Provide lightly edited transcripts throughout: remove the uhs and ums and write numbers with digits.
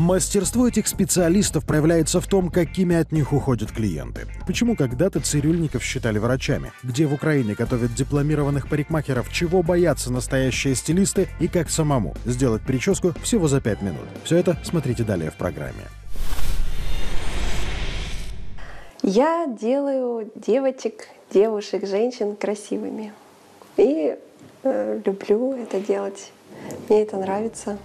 Мастерство этих специалистов проявляется в том, какими от них уходят клиенты. Почему когда-то цирюльников считали врачами? Где в Украине готовят дипломированных парикмахеров? Чего боятся настоящие стилисты? И как самому сделать прическу всего за 5 минут? Все это смотрите далее в программе. Я делаю девушек, женщин красивыми. И люблю это делать. Мне это нравится.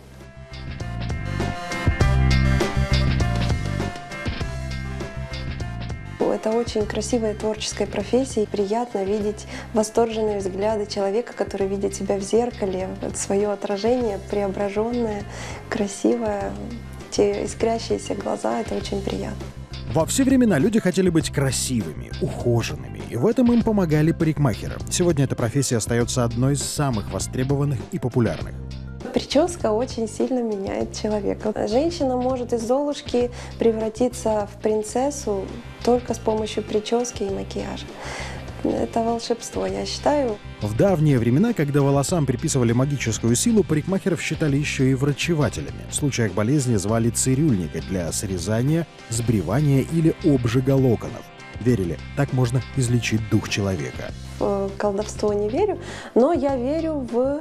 Это очень красивая творческая профессия. Приятно видеть восторженные взгляды человека, который видит себя в зеркале, свое отражение преображенное, красивое, те искрящиеся глаза. Это очень приятно. Во все времена люди хотели быть красивыми, ухоженными, и в этом им помогали парикмахеры. Сегодня эта профессия остается одной из самых востребованных и популярных. Прическа очень сильно меняет человека. Женщина может из Золушки превратиться в принцессу только с помощью прически и макияжа. Это волшебство, я считаю. В давние времена, когда волосам приписывали магическую силу, парикмахеров считали еще и врачевателями. В случаях болезни звали цирюльника для срезания, сбривания или обжига локонов. Верили, так можно излечить дух человека. В колдовство не верю, но я верю в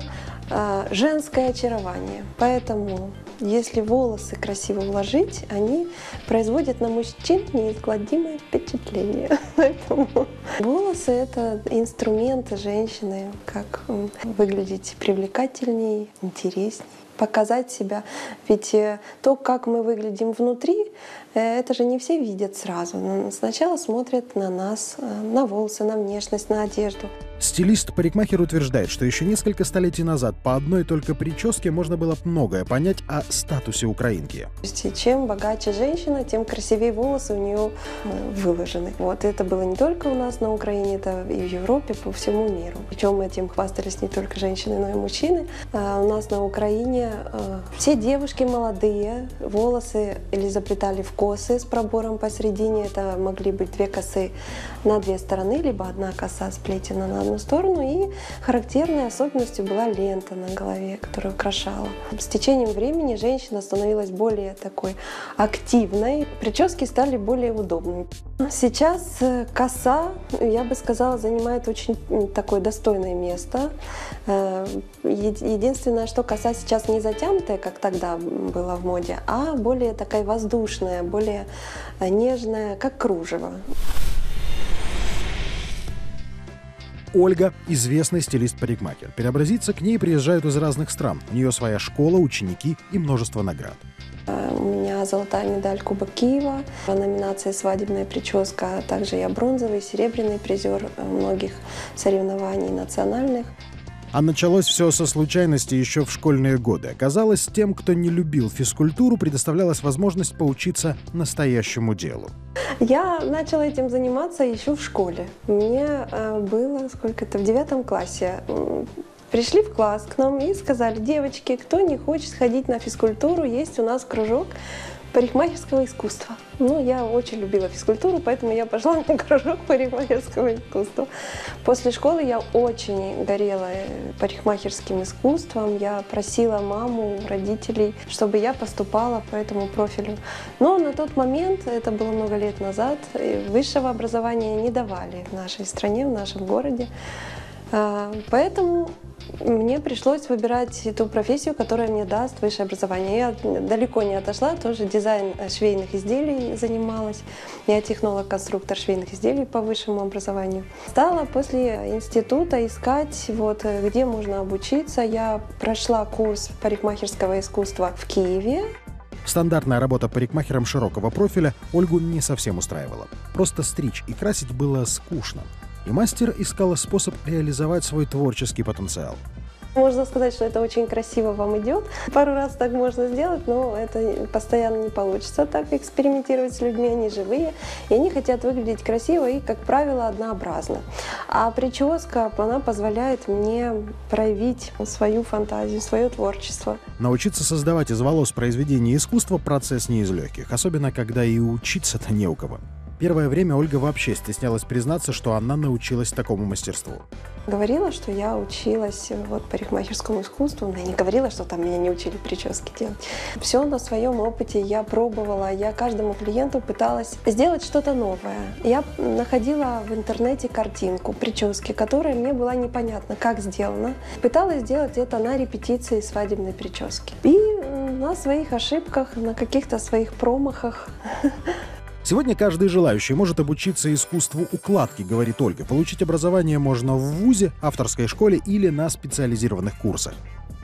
женское очарование. Поэтому, если волосы красиво уложить, они производят на мужчин неизгладимое впечатление. Поэтому волосы — это инструменты женщины, как выглядеть привлекательней, интересней, показать себя. Ведь то, как мы выглядим внутри, это же не все видят сразу. Сначала смотрят на нас, на волосы, на внешность, на одежду. Стилист-парикмахер утверждает, что еще несколько столетий назад по одной только прическе можно было многое понять о статусе украинки. Чем богаче женщина, тем красивее волосы у нее выложены. Вот это было не только у нас на Украине, это и в Европе, по всему миру. Причем этим хвастались не только женщины, но и мужчины. У нас на Украине все девушки молодые, волосы или заплетали в косы с пробором посередине. Это могли быть 2 косы на 2 стороны, либо 1 коса сплетена на одну сторону, и характерной особенностью была лента на голове, которая украшала. С течением времени женщина становилась более такой активной, прически стали более удобными. Сейчас коса, я бы сказала, занимает очень такое достойное место. Единственное, что коса сейчас не затянутая, как тогда было в моде, а более такая воздушная, более нежная, как кружево. Ольга – известный стилист-парикмахер. Преобразиться к ней приезжают из разных стран. У нее своя школа, ученики и множество наград. У меня золотая медаль Кубок Киева, номинация «Свадебная прическа», а также я бронзовый, серебряный призер многих соревнований национальных. А началось все со случайности еще в школьные годы. Оказалось, тем, кто не любил физкультуру, предоставлялась возможность поучиться настоящему делу. Я начала этим заниматься еще в школе. Мне было, в 9 классе. Пришли в класс к нам и сказали: девочки, кто не хочет сходить на физкультуру, есть у нас кружок парикмахерского искусства. Я очень любила физкультуру, поэтому я пошла на кружок парикмахерского искусства. После школы я очень горела парикмахерским искусством. Я просила маму, родителей, чтобы я поступала по этому профилю. Но на тот момент, это было много лет назад, высшего образования не давали в нашей стране, в нашем городе. Поэтому мне пришлось выбирать ту профессию, которая мне даст высшее образование. Я далеко не отошла, тоже дизайн швейных изделий занималась. Я технолог-конструктор швейных изделий по высшему образованию. Стала после института искать, где можно обучиться. Я прошла курс парикмахерского искусства в Киеве. Стандартная работа парикмахером широкого профиля Ольгу не совсем устраивала. Просто стричь и красить было скучно. И мастер искала способ реализовать свой творческий потенциал. Можно сказать, что это очень красиво вам идет. Пару раз так можно сделать, но это постоянно не получится так экспериментировать с людьми. Они живые, и они хотят выглядеть красиво и, как правило, однообразно. А прическа, она позволяет мне проявить свою фантазию, свое творчество. Научиться создавать из волос произведения искусства – процесс не из легких, особенно когда и учиться-то не у кого. Первое время Ольга вообще стеснялась признаться, что она научилась такому мастерству. Говорила, что я училась парикмахерскому искусству, но я не говорила, что там меня не учили прически делать. Все на своем опыте я пробовала, я каждому клиенту пыталась сделать что-то новое. Я находила в интернете картинку прически, которая мне была непонятна, как сделана. Пыталась сделать это на репетиции свадебной прически. И на своих ошибках, на каких-то своих промахах. Сегодня каждый желающий может обучиться искусству укладки, говорит Ольга. Получить образование можно в вузе, авторской школе или на специализированных курсах.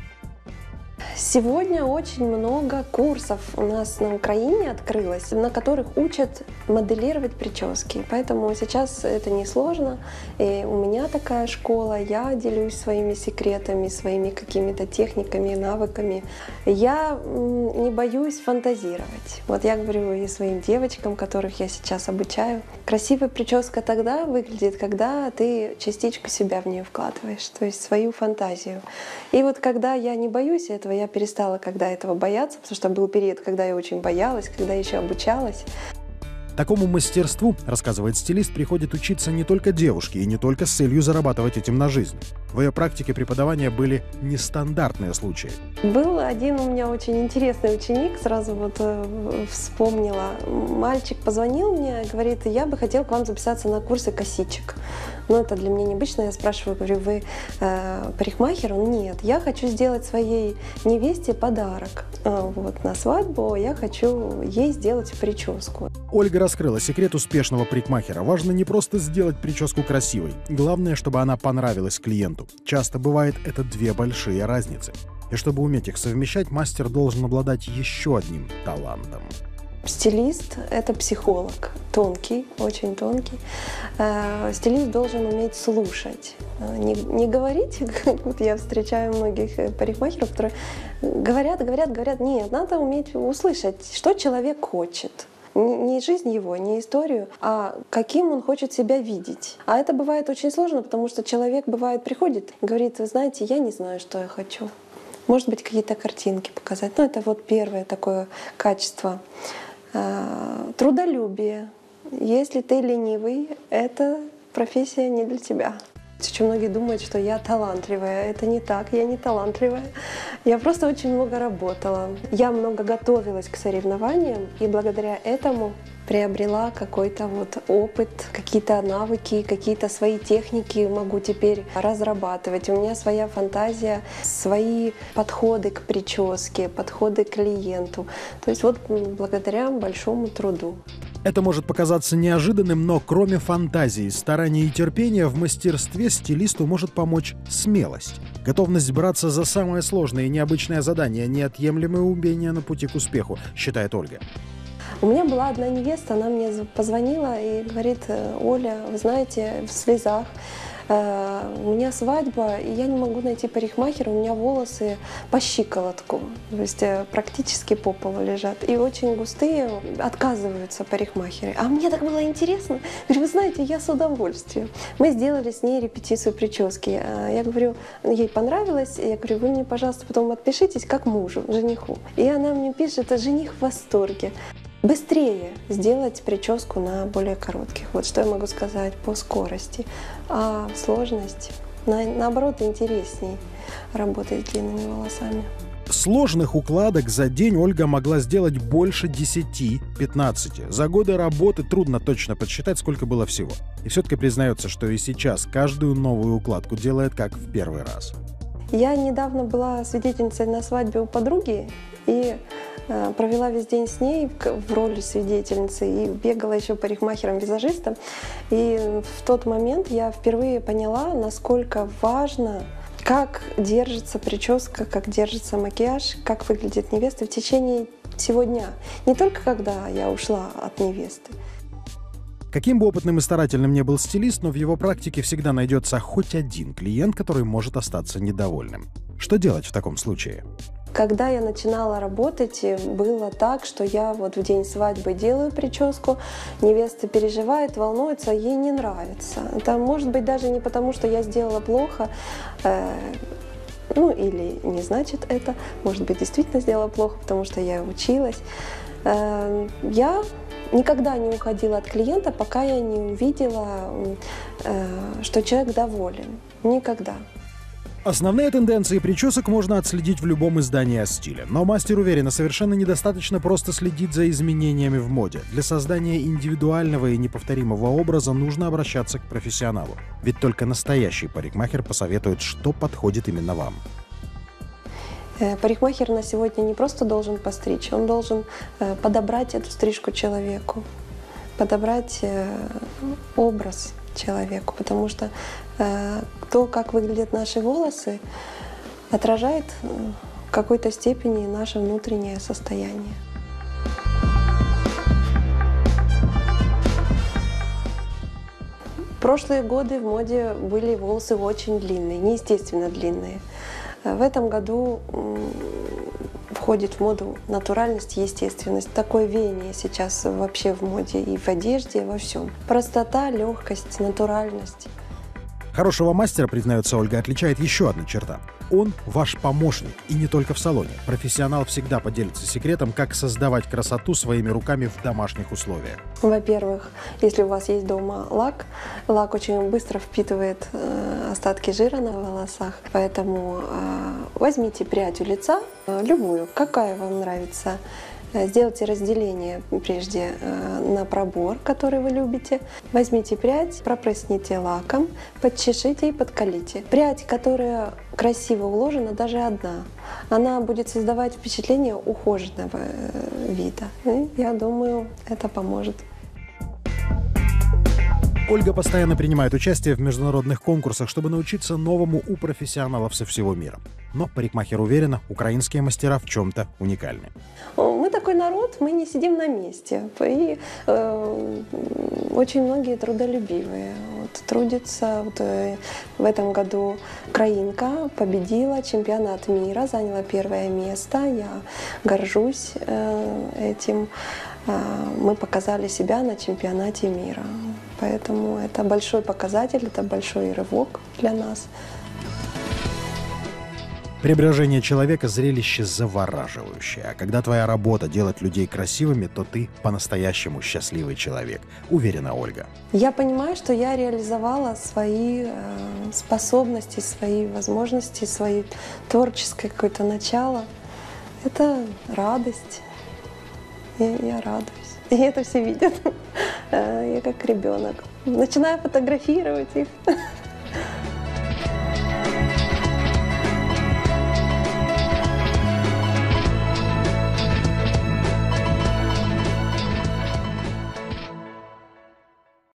Сегодня очень много курсов у нас на Украине открылось, на которых учат моделировать прически. Поэтому сейчас это несложно. И у меня такая школа, я делюсь своими секретами, своими какими-то техниками, навыками. Я не боюсь фантазировать. Вот я говорю и своим девочкам, которых я сейчас обучаю. Красивая прическа тогда выглядит, когда ты частичку себя в нее вкладываешь, то есть свою фантазию. И вот когда я не боюсь этого, я перестала когда этого бояться, потому что был период, когда я очень боялась, когда еще обучалась. Такому мастерству, рассказывает стилист, приходит учиться не только девушки и не только с целью зарабатывать этим на жизнь. В ее практике преподавания были нестандартные случаи. Был один у меня очень интересный ученик, сразу вспомнила. Мальчик позвонил мне, говорит, я бы хотел к вам записаться на курсы косичек. Но это для меня необычно. Я спрашиваю, говорю, вы парикмахер? Он: нет, я хочу сделать своей невесте подарок. На свадьбу я хочу ей сделать прическу. Ольга раскрыла секрет успешного парикмахера. Важно не просто сделать прическу красивой. Главное, чтобы она понравилась клиенту. Часто бывает это две большие разницы. И чтобы уметь их совмещать, мастер должен обладать еще одним талантом. Стилист – это психолог, тонкий, очень тонкий. Стилист должен уметь слушать, не говорить. Вот я встречаю многих парикмахеров, которые говорят. Нет, надо уметь услышать, что человек хочет. Не жизнь его, не историю, а каким он хочет себя видеть. А это бывает очень сложно, потому что человек, бывает, приходит и говорит: вы знаете, я не знаю, что я хочу. Может быть, какие-то картинки показать. Это первое такое качество. Трудолюбие. Если ты ленивый, эта профессия не для тебя. Очень многие думают, что я талантливая. Это не так, я не талантливая. Я просто очень много работала. Я много готовилась к соревнованиям, и благодаря этому приобрела какой-то опыт, какие-то навыки, какие-то свои техники могу теперь разрабатывать. У меня своя фантазия, свои подходы к прическе, подходы к клиенту. То есть благодаря большому труду. Это может показаться неожиданным, но кроме фантазии, старания и терпения, в мастерстве стилисту может помочь смелость. Готовность браться за самое сложное и необычное задание – неотъемлемое умение на пути к успеху, считает Ольга. У меня была одна невеста, она мне позвонила и говорит: Оля, вы знаете, в слезах, у меня свадьба, и я не могу найти парикмахера, у меня волосы по щиколотку, то есть практически по полу лежат, и очень густые, отказываются парикмахеры. А мне так было интересно. Говорю: вы знаете, я с удовольствием. Мы сделали с ней репетицию прически. Я говорю, ей понравилось, я говорю: вы мне, пожалуйста, потом отпишитесь как мужу, жениху. И она мне пишет: жених в восторге. Быстрее сделать прическу на более коротких. Вот что я могу сказать по скорости. А сложность, наоборот, интересней работать с длинными волосами. Сложных укладок за день Ольга могла сделать больше 10-15. За годы работы трудно точно подсчитать, сколько было всего. И все-таки признается, что и сейчас каждую новую укладку делает как в первый раз. Я недавно была свидетельницей на свадьбе у подруги и провела весь день с ней в роли свидетельницы и бегала еще парикмахером-визажистом. И в тот момент я впервые поняла, насколько важно, как держится прическа, как держится макияж, как выглядит невеста в течение всего дня. Не только когда я ушла от невесты. Каким бы опытным и старательным ни был стилист, но в его практике всегда найдется хоть один клиент, который может остаться недовольным. Что делать в таком случае? Когда я начинала работать, было так, что я в день свадьбы делаю прическу, невеста переживает, волнуется, ей не нравится. Это может быть даже не потому, что я сделала плохо, или не значит это, может быть, действительно сделала плохо, потому что я училась. Я никогда не уходила от клиента, пока я не увидела, что человек доволен. Никогда. Основные тенденции причесок можно отследить в любом издании о стиле. Но мастер уверена, совершенно недостаточно просто следить за изменениями в моде. Для создания индивидуального и неповторимого образа нужно обращаться к профессионалу. Ведь только настоящий парикмахер посоветует, что подходит именно вам. Парикмахер на сегодня не просто должен постричь, он должен подобрать эту стрижку человеку, подобрать образ человеку, потому что то, как выглядят наши волосы, отражает в какой-то степени наше внутреннее состояние. В прошлые годы в моде были волосы очень длинные, неестественно длинные. В этом году входит в моду натуральность, естественность. Такое веяние сейчас вообще в моде и в одежде, и во всем. Простота, легкость, натуральность. Хорошего мастера, признается Ольга, отличает еще одна черта. Он ваш помощник, и не только в салоне. Профессионал всегда поделится секретом, как создавать красоту своими руками в домашних условиях. Во-первых, если у вас есть дома лак очень быстро впитывает остатки жира на волосах, поэтому возьмите прядь у лица, любую, какая вам нравится. Сделайте разделение прежде на пробор, который вы любите. Возьмите прядь, пропрысните лаком, подчешите и подколите. Прядь, которая красиво уложена, даже одна, она будет создавать впечатление ухоженного вида. И я думаю, это поможет. Ольга постоянно принимает участие в международных конкурсах, чтобы научиться новому у профессионалов со всего мира. Но парикмахер уверена, украинские мастера в чем-то уникальны. Мы такой народ, мы не сидим на месте. И очень многие трудолюбивые. Трудятся. В этом году украинка победила чемпионат мира, заняла первое место. Я горжусь этим. Мы показали себя на чемпионате мира. Поэтому это большой показатель, это большой рывок для нас. Преображение человека – зрелище завораживающее. А когда твоя работа делать людей красивыми, то ты по-настоящему счастливый человек, уверена Ольга. Я понимаю, что я реализовала свои способности, свои возможности, свое творческое какое-то начало. Это радость. Я радуюсь. И это все видят. Я как ребенок. Начинаю фотографировать их.